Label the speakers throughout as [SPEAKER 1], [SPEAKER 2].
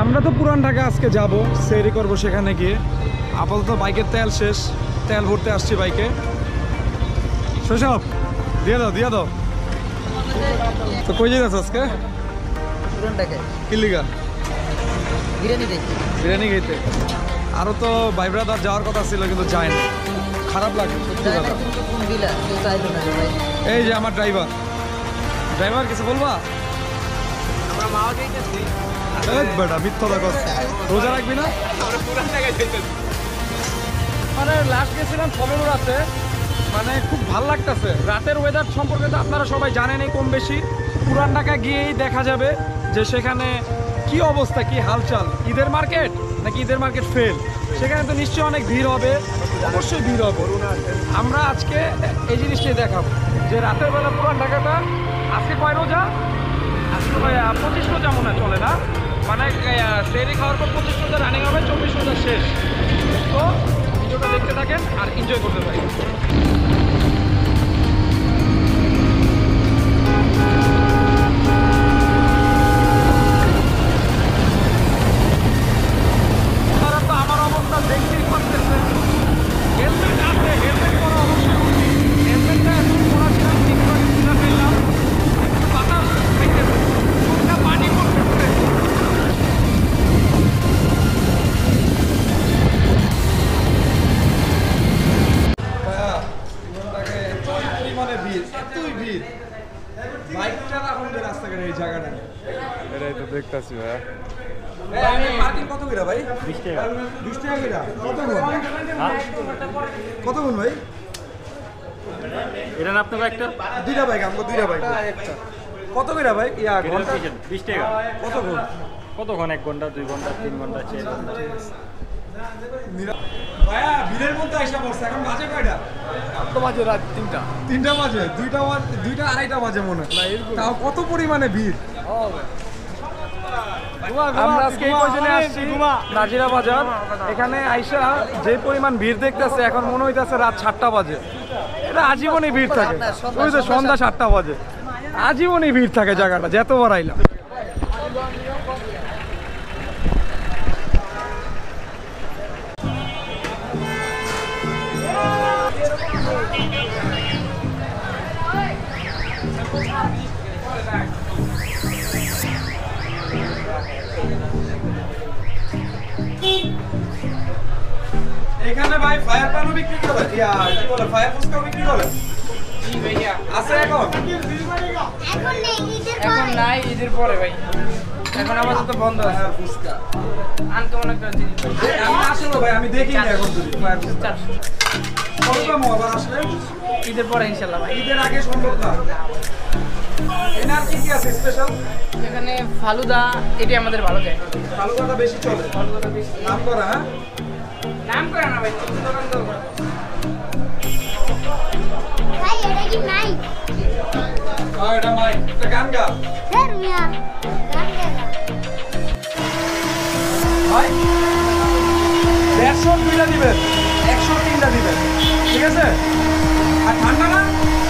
[SPEAKER 1] আমরা তো পুরান ঢাকা আজকে যাব, সেরি করব সেখানে গিয়ে। আপাতত বাইকের তেল শেষ, তেল ভরতে আসছি বাইকে। শৈশব দিয়ে দাও। তো কই যাচ্ছ আজকে?
[SPEAKER 2] পুরান ঢাকায়।
[SPEAKER 1] কি লিগা?
[SPEAKER 2] বিরিয়ানি
[SPEAKER 1] খাইতে। আরো তো ভাই ব্রাদার যাওয়ার কথা ছিল, কিন্তু যায় না। খারাপ লাগে সত্যি কথা। এই যে আমার ড্রাইভার কিছু বলবা?
[SPEAKER 3] আমরা মাওয়া যাইতেছি।
[SPEAKER 1] বেটা মিথ্যা কথা, রোজা রাখবি না?
[SPEAKER 3] আমরা পুরান ঢাকায় যাইতেছি।
[SPEAKER 1] মানে লাস্ট গেছিলাম সবে রাতে, মানে খুব ভালো লাগতেছে। রাতের ওয়েদার সম্পর্কে তো আপনারা সবাই জানেনই কম বেশি। পুরান ঢাকা গিয়েই দেখা যাবে যে সেখানে কি অবস্থা, কি হালচাল। ঈদের মার্কেট নাকি ঈদের মার্কেট ফেল, সেখানে তো নিশ্চয়ই অনেক ভিড় হবে, অবশ্যই ভিড় হবে। আমরা আজকে এই জিনিসটাই দেখাবো যে রাতের বেলা পুরান ঢাকাটা। আজকে কয় রোজা? আজকে 25 রোজা মনে হয় চলে না, মানে সেরি খাওয়ার পর 25 রোজা রানিং হবে, 24 রোজা শেষ। তো ভিডিওটা দেখতে থাকেন আর এনজয় করতে থাকেন। আমার অবস্থা দেখতেই পারতেছে, হেলমেট আছে, হেলমেট পরা অবশ্যই উচিত। হেলমেটটা এখন পড়াছিলাম, ঠিক করে ফেললাম, বাতাস খাইতেছে, চোখটা পানি পড়তেছে।
[SPEAKER 4] এটাই তো দেখতেছি ভাইয়া।
[SPEAKER 1] কত করে ভাই?
[SPEAKER 4] 20 টাকা।
[SPEAKER 1] 20 টাকা করে? কত গুণ ভাই?
[SPEAKER 4] এটা না আপনার একটা?
[SPEAKER 1] দুইটা বাইক, আমাকে দুইটা বাইক। কত করে ভাই? ঘন্টা
[SPEAKER 4] 20 টাকা।
[SPEAKER 1] কত গুণ?
[SPEAKER 4] কতক্ষণ? 1 ঘন্টা, 2 ঘন্টা, 3 ঘন্টা, 4 ঘন্টা।
[SPEAKER 1] ভাইয়া ভিড়ের মধ্যে আইসা পড়ছে। এখন বাজে কয়টা?
[SPEAKER 4] তো বাজে রাত 3টা
[SPEAKER 1] বাজে, 2টা আড়াইটা বাজে মনে হয়। তাও কত পরিমাণে ভিড়। আমরা আজকে এই পর্যন্ত আসছি নাজিরা বাজার। এখানে আইসা যে পরিমাণ ভিড় দেখতেছে, এখন মনে হইতেছে রাত 7টা বাজে। এটা আজীবনই ভিড় থাকে, ওই তো সন্ধ্যা 7টা বাজে, আজীবনই ভিড় থাকে জায়গাটা, যতবার আইলাম। এখানে ভাই ফায়ার পানও বিক্রি করে, কি বলে ফায়ার ফুসকাও বিক্রি করে।
[SPEAKER 3] জি ভাইয়া।
[SPEAKER 1] আছে এখন?
[SPEAKER 3] এখন নাই, ঈদের পরে ভাই। এখন আপাতত বন্ধ আছে।
[SPEAKER 1] ফায়ার ফুসকা
[SPEAKER 3] আনকমন একটা জিনিস ভাই।
[SPEAKER 1] আমি আসলে ভাই আমি দেখি না এখন যদি ফায়ার ফুসকা
[SPEAKER 3] 400
[SPEAKER 1] কত দাম আবার আসলে?
[SPEAKER 3] ঈদের পরে ইনশাল্লাহ ভাই।
[SPEAKER 1] ঈদের আগে সম্ভব না। এনার কি আছে স্পেশাল?
[SPEAKER 3] এখানে ফালুদা, এটাই আমাদের ভালো যায়।
[SPEAKER 1] ফালুদাটা বেশি চলে,
[SPEAKER 3] ফালুদাটা বেশি
[SPEAKER 1] নাম করা। হ্যাঁ
[SPEAKER 3] নাম করে না ভাই, নতুন দোকান তো।
[SPEAKER 5] ভাই এটা কি নাই?
[SPEAKER 1] এটা মাইক, এটা গান গা
[SPEAKER 5] স্যার মিয়া গান গা
[SPEAKER 1] ভাই। 150 দুইটা দিবেন, 100 তিনটা দিবেন, ঠিক আছে? আর ঠান্ডা না?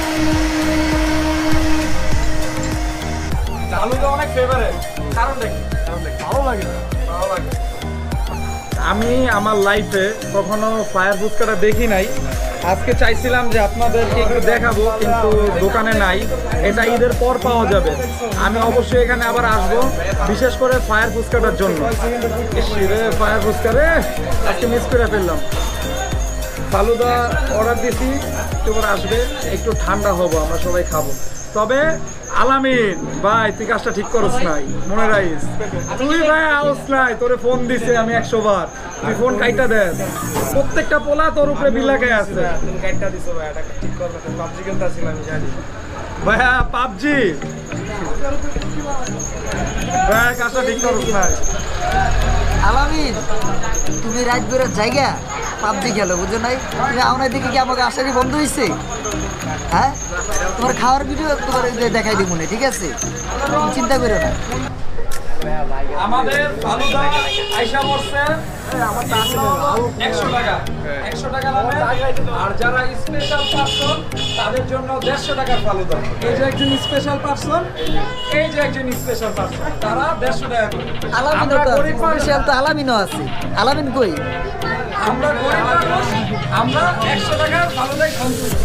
[SPEAKER 1] আলুটা অনেক ফেভারিট, কারণ দেখি ভালো লাগে। আমি আমার লাইফে কখনো ফায়ার ফুসকাটা দেখি নাই। আজকে চাইছিলাম যে আপনাদেরকে একটু দেখাবো, কিন্তু দোকানে নাই। এটা ঈদের পর পাওয়া যাবে। আমি অবশ্যই এখানে আবার আসবো, বিশেষ করে ফায়ার ফুসকাটার জন্য। ফায়ার ফুসকা রে, আজকে মিস করে ফেললাম। ফালুদা অর্ডার দিছি, তোমার আসবে, একটু ঠান্ডা হবো, আমরা সবাই খাবো। তবে আলামিন ভাই, তুই কাজটা ঠিক করস নাই, মনে রাখিস। তুই ভাই আউস নাই, তোরে ফোন দিছে আমি 100 বার, তুই ফোন কাইটা দেস। প্রত্যেকটা পোলা তোর উপরে বিলাকায় আছে।
[SPEAKER 3] গাইডটা দিছো ভাই, এটা ঠিক করবে। পাবজি খেলতেছিলাম আমি জানি
[SPEAKER 1] ভাইয়া, পাবজি ভাই, কাজটা ঠিক করস নাই।
[SPEAKER 2] আলামিন, তুমি রাত বেরোর জায়গা পাবজি খেলো, বুঝছো নাই? তুমি আমার দিকে কি আমাকে আসারই বন্ধ হয়েছে? হ্যাঁ, তোমার খাওয়ার ভিডিও তোমার দেখাই দিব না, ঠিক আছে? তুমি চিন্তা করো না।
[SPEAKER 1] আমাদের ফালুদা আইসা পড়ছে 100 টাকা 100 টাকা দামে। আর যারা স্পেশাল পার্সন তাদের জন্য 150 টাকার ফালুদা। এই যে একজন স্পেশাল পার্সন, এই যে একজন স্পেশাল পার্সন, তারা 150 টাকা করে।
[SPEAKER 2] আলামিনও তো আছে, স্পেশাল তো আলামিনও আছে। আলামিন কই?
[SPEAKER 1] আমরা গরিব মানুষ, আমরা 100 টাকার ফালুদাই সন্তুষ্ট।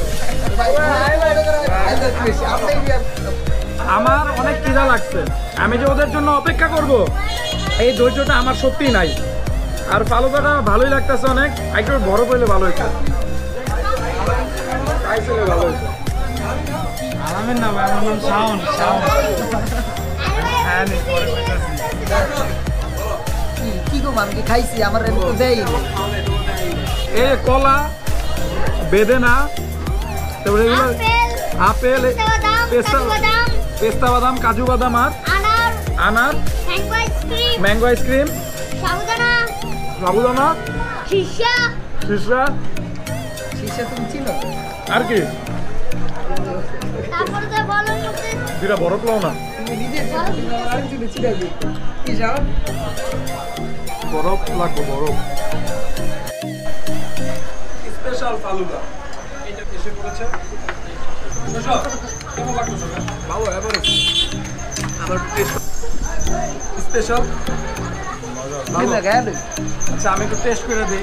[SPEAKER 1] আমার অনেক খিদা লাগছে, আমি যে ওদের জন্য অপেক্ষা করব এই ধৈর্যটা আমার সত্যিই নাই। আর ফালুদাটা ভালোই লাগতেছে অনেক, একটু বড় পেলে ভালো হইতো। ভালো হইতো।
[SPEAKER 4] আলামের নাম আমার নাম শাওন। হ্যাঁ নি পরে কইতাছি।
[SPEAKER 2] কি গো আমি কি খাইছি? আমার এমনি তো দেই।
[SPEAKER 1] এ কলা, বেদেনা, তারপরে এগুলো আপেল, পেস্তা বাদাম, কাজু বাদাম আর আনার, ম্যাঙ্গো আইসক্রিম, সাবুদানা, সিসা,
[SPEAKER 2] শিশা তুমি চিনো?
[SPEAKER 1] আর কি দুটা বড় প্লাও না,
[SPEAKER 2] তুমি নিজে চিনো চিনাবি কি যাও?
[SPEAKER 1] বরফ লাগবে, বরফ। স্পেশাল ফালুদা এইটা এসে পড়েছে। কেমন লাগতেছে? ভালো এবারে আমার টেস্ট স্পেশাল।
[SPEAKER 2] কি লাগায়?
[SPEAKER 1] আচ্ছা আমি একটু টেস্ট করে দিই।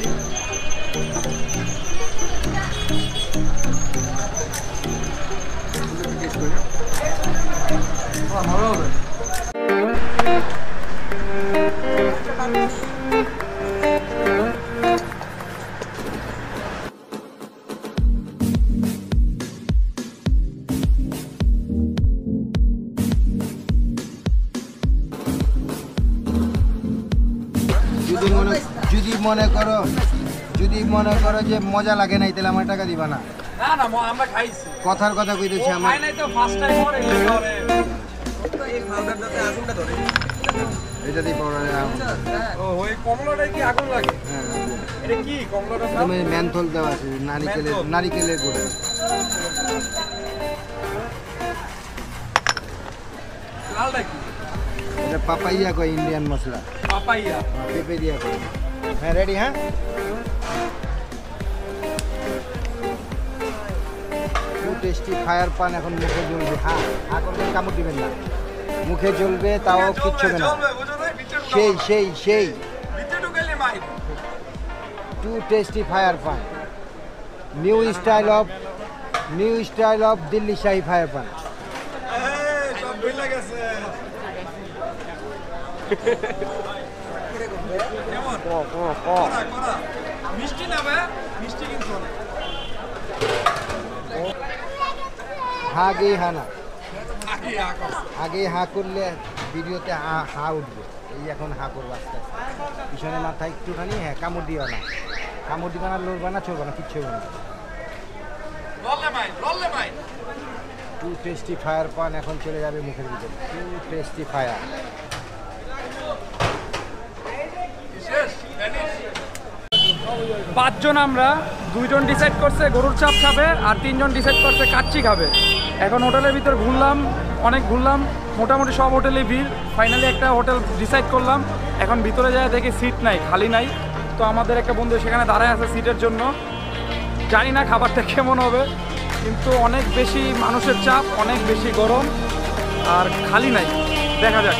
[SPEAKER 1] ভালো হবে।
[SPEAKER 6] যদি মনে করো যে মজা লাগে নাই তাহলে আমার টাকা দিবা না।
[SPEAKER 1] না না আমরা খাইছি।
[SPEAKER 6] কথার কথা কইতেছি আমার।
[SPEAKER 1] খাই নাই তো ফার্স্ট টাইম পরে এই পাউডারটাতে আগুনটা ধরে।
[SPEAKER 6] এটা দিয়ে পাউডার।
[SPEAKER 1] ও ওই কমলাটায় কি আগুন লাগে?
[SPEAKER 6] হ্যাঁ
[SPEAKER 1] এটা কি কমলাটা?
[SPEAKER 6] তুমি মেনথল দেওয়া আছে, নারিকেলের গুঁড়ো।
[SPEAKER 1] লালটা কি?
[SPEAKER 6] এটা পাপাইয়া কয়, ইন্ডিয়ান মশলা।
[SPEAKER 1] পাপাইয়া,
[SPEAKER 6] পেঁপে দিয়া কয়। হ্যাঁ রেডি? হ্যাঁ টেস্টি ফায়ার পান এখন মুখে জ্বলবে। হ্যাঁ হ্যাঁ করবেন, কামড় দিবেন না। মুখে জ্বলবে, তাও কিচ্ছু হবে না। সেই too tasty fire paan, new style of Delhi শাহী ফায়ার পান।
[SPEAKER 1] মিষ্টি না ভাই, মিষ্টি কিন্তু অনেক।
[SPEAKER 6] আগে হা না, আগে হা করলে ভিডিওতে হা উঠবে। এই এখন হা করবো আস্তে আস্তে, পিছনে মাথা একটুখানি। হ্যাঁ কামড় দিও না, কামড় দিবা না, লড়বা না, চলবা না, কিচ্ছু হবে না। টু টেস্টি ফায়ার পান এখন চলে যাবে মুখের ভিতরে। Too tasty fire.
[SPEAKER 1] পাঁচজন আমরা, দুইজন ডিসাইড করছে গরুর চাপ খাবে আর তিনজন ডিসাইড করছে কাচ্চি খাবে। এখন হোটেলের ভিতর ঘুরলাম, অনেক ঘুরলাম, মোটামুটি সব হোটেলে ভিড়। ফাইনালি একটা হোটেল ডিসাইড করলাম। এখন ভিতরে যায় দেখি সিট নাই, খালি নাই। তো আমাদের একটা বন্ধু সেখানে দাঁড়ায় আছে সিটের জন্য। জানি না খাবারটা কেমন হবে, কিন্তু অনেক বেশি মানুষের চাপ, অনেক বেশি গরম আর খালি নাই। দেখা যাক।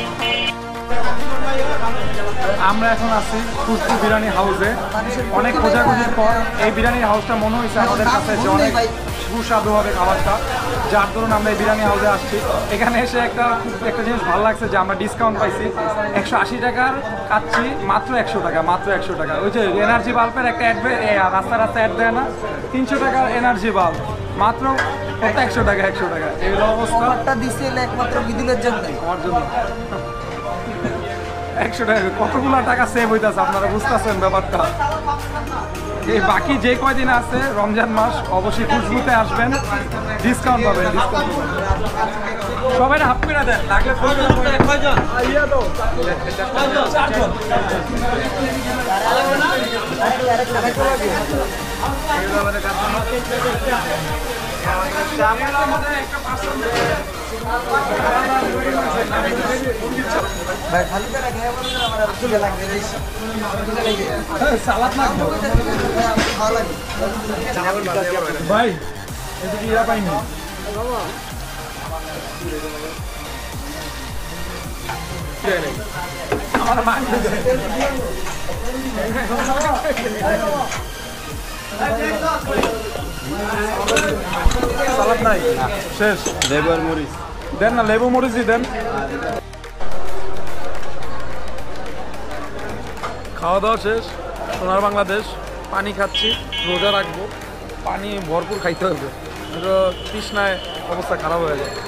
[SPEAKER 1] আমরা এখন আছি খুশবু বিরিয়ানি হাউসে। অনেক খোঁজাখুঁজির পর এই বিরিয়ানি হাউসটা মনে হয়েছে আমাদের কাছে যে অনেক সুস্বাদু হবে খাবারটা, যার ধরুন আমরা এই বিরিয়ানি হাউসে আসছি। এখানে এসে একটা জিনিস ভালো লাগছে যে আমরা ডিসকাউন্ট পাইছি। 180 টাকার খাচ্ছি মাত্র 100 টাকা, মাত্র 100 টাকা। ওই যে এনার্জি বাল্বের একটা অ্যাড, রাস্তা অ্যাড দেয় না, 300 টাকার এনার্জি বাল্ব মাত্র 100 টাকা, 100 টাকা। এই অবস্থা
[SPEAKER 2] দিছিল একমাত্র বিদুলের জন্য,
[SPEAKER 1] আমার জন্য 100 টাকা। কতগুলো টাকা সেভ হইতেছে আপনারা বুঝতেছেন ব্যাপারটা। এই বাকি যে কয়দিন আছে রমজান মাস, অবশ্যই খুশবুতে আসবেন, ডিসকাউন্ট পাবেন। ডিসকাউন্ট সবাই হাফ করে দেন, লাগলে একটা
[SPEAKER 2] ভাই খালি পেটা খেয়ে বলছেন আমার আর খিদে লাগবে বেশি।
[SPEAKER 1] সালাদ না
[SPEAKER 2] ভালো লাগে।
[SPEAKER 1] ভাই এদিকে ইয়া পাইনি আমার মাংস সালাদ নাই শেষ
[SPEAKER 4] লেবু আর মরিচ
[SPEAKER 1] দেন না লেবু মরিচই দেন খাওয়া দাওয়া শেষ সোনার বাংলাদেশ পানি খাচ্ছি রোজা রাখবো পানি ভরপুর খাইতে হবে তৃষ্ণায় অবস্থা খারাপ হয়ে যায়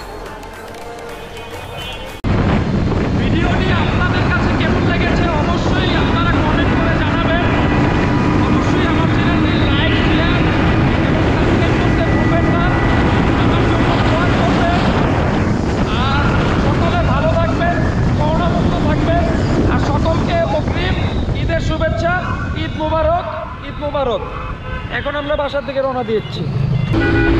[SPEAKER 1] ভিডিওটি আপনাদের কাছে কেমন লেগেছে অবশ্যই আপনারা কমেন্ট করে জানাবেন অবশ্যই আমার চ্যানেলটি লাইক শেয়ার এবং সাবস্ক্রাইব করতে ভুলবেন না আমার জন্য দোয়া করবেন আর সকলে ভালো থাকবেন করোনামুক্ত থাকবেন আর সকলকে অগ্রিম ঈদের শুভেচ্ছা ঈদ মোবারক এখন আমরা বাসার দিকে রওনা দিচ্ছি